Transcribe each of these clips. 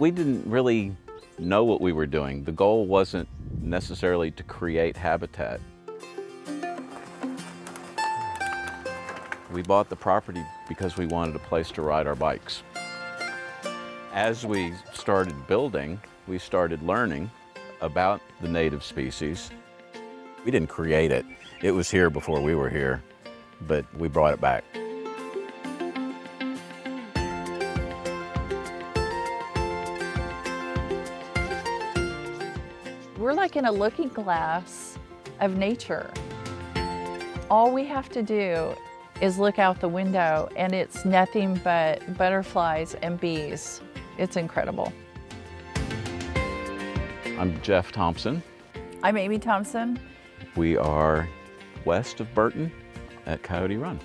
We didn't really know what we were doing. The goal wasn't necessarily to create habitat. We bought the property because we wanted a place to ride our bikes. As we started building, we started learning about the native species. We didn't create it. It was here before we were here, but we brought it back. We're like in a looking glass of nature. All we have to do is look out the window and it's nothing but butterflies and bees. It's incredible. I'm Jeff Thompson. I'm Amy Thompson. We are west of Burton at Coyote Run.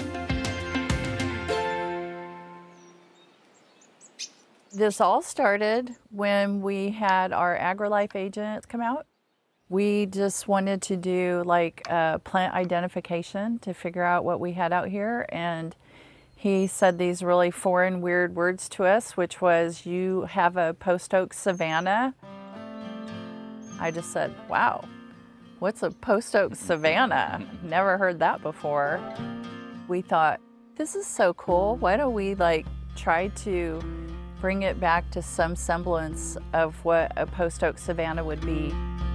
This all started when we had our AgriLife agent come out. We just wanted to do like a plant identification to figure out what we had out here, and he said these really foreign, weird words to us, which was, "You have a post oak savanna." I just said, wow, what's a post oak savanna? Never heard that before. We thought, this is so cool. Why don't we try to bring it back to some semblance of what a post oak savanna would be.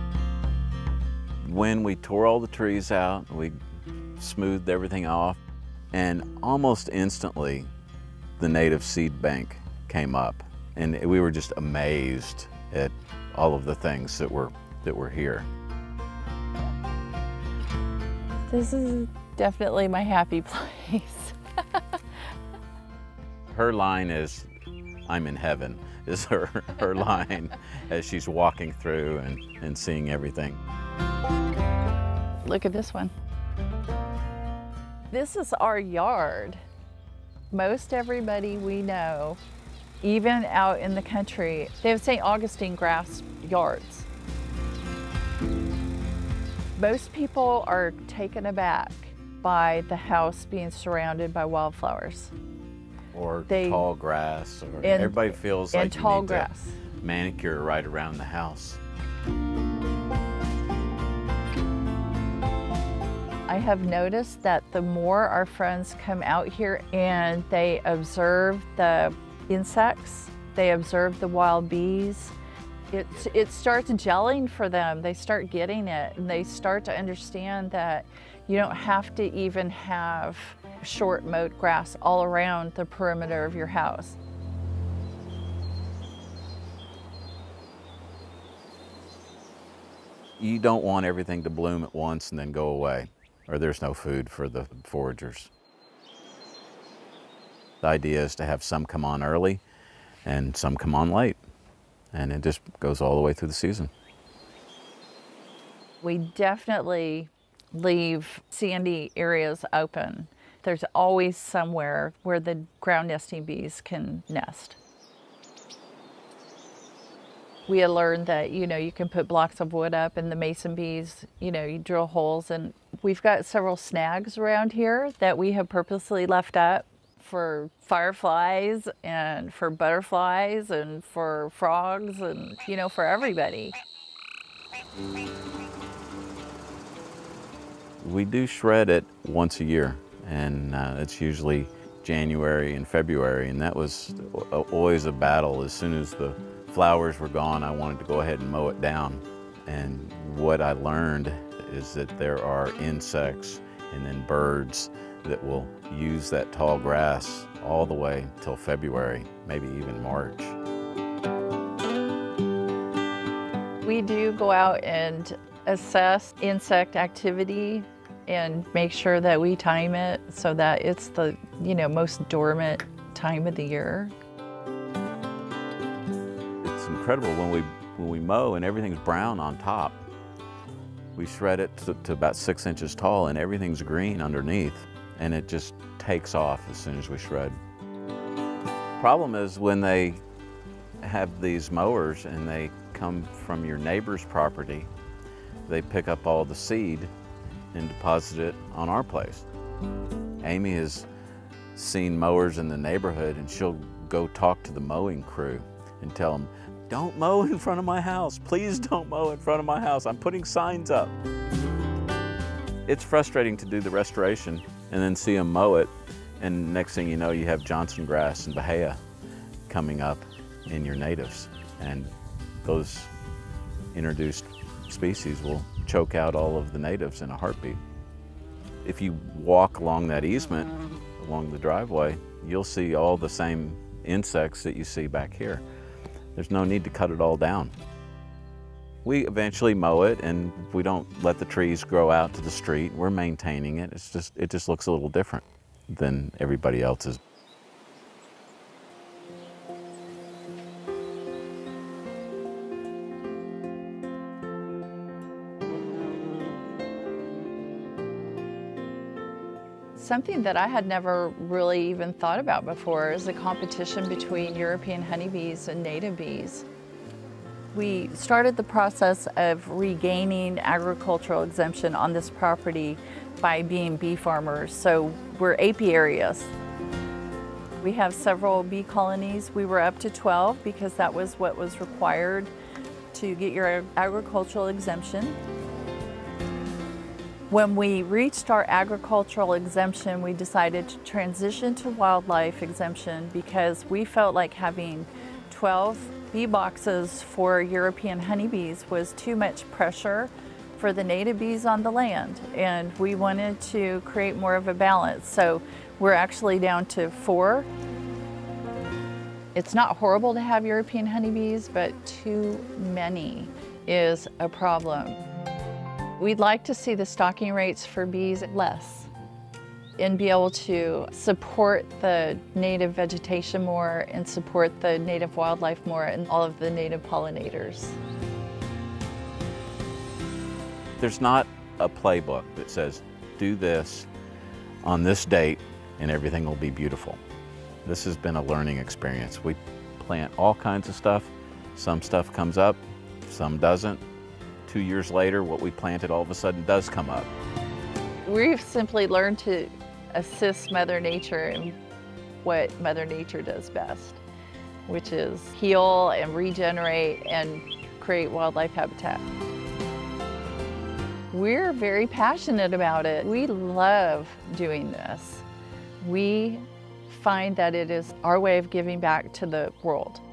When we tore all the trees out, we smoothed everything off, and almost instantly the native seed bank came up, and we were just amazed at all of the things that were here. This is definitely my happy place. Her line is, "I'm in heaven," is her line as she's walking through and seeing everything. Look at this one. This is our yard. Most everybody we know, even out in the country, they have St. Augustine grass yards. Most people are taken aback by the house being surrounded by wildflowers. Or tall grass, or everybody feels like you need to manicure right around the house. I have noticed that the more our friends come out here and they observe the insects, they observe the wild bees, it starts gelling for them. They start getting it, and they start to understand that you don't have to even have short mowed grass all around the perimeter of your house. You don't want everything to bloom at once and then go away, or there's no food for the foragers. The idea is to have some come on early and some come on late, and it just goes all the way through the season. We definitely leave sandy areas open. There's always somewhere where the ground nesting bees can nest. We had learned that, you can put blocks of wood up and the mason bees, you drill holes, and we've got several snags around here that we have purposely left up for fireflies and for butterflies and for frogs and, for everybody. We do shred it once a year, and it's usually January and February, and that was always a battle. As soon as the flowers were gone, I wanted to go ahead and mow it down. And what I learned is that there are insects and then birds that will use that tall grass all the way till February, maybe even March. We do go out and assess insect activity and make sure that we time it so that it's the most dormant time of the year. It's incredible when we mow and everything's brown on top. We shred it to about 6 inches tall and everything's green underneath, and it just takes off as soon as we shred. Problem is when they have these mowers and they come from your neighbor's property, they pick up all the seed and deposit it on our place. Amy has seen mowers in the neighborhood, and she'll go talk to the mowing crew and tell them, don't mow in front of my house. Please don't mow in front of my house. I'm putting signs up. It's frustrating to do the restoration and then see them mow it, and next thing you know, you have Johnson grass and bahia coming up in your natives, and those introduced species will choke out all of the natives in a heartbeat. If you walk along that easement, along the driveway, you'll see all the same insects that you see back here. There's no need to cut it all down. We eventually mow it, and we don't let the trees grow out to the street. We're maintaining it. It just looks a little different than everybody else's. Something that I had never really even thought about before is a competition between European honeybees and native bees. We started the process of regaining agricultural exemption on this property by being bee farmers. So we're apiarious. We have several bee colonies. We were up to 12 because that was what was required to get your agricultural exemption. When we reached our agricultural exemption, we decided to transition to wildlife exemption because we felt like having 12 bee boxes for European honeybees was too much pressure for the native bees on the land, and we wanted to create more of a balance. So we're actually down to 4. It's not horrible to have European honeybees, but too many is a problem. We'd like to see the stocking rates for bees less and be able to support the native vegetation more and support the native wildlife more and all of the native pollinators. There's not a playbook that says, do this on this date and everything will be beautiful. This has been a learning experience. We plant all kinds of stuff. Some stuff comes up, some doesn't. 2 years later, what we planted all of a sudden does come up. We've simply learned to assist Mother Nature in what Mother Nature does best, which is heal and regenerate and create wildlife habitat. We're very passionate about it. We love doing this. We find that it is our way of giving back to the world.